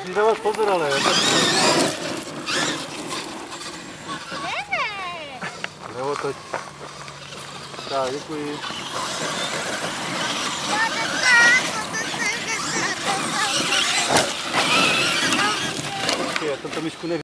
musím dávat pozor, ale. Nebo to. Tak, děkuji. Já jsem to myšku nevěděl.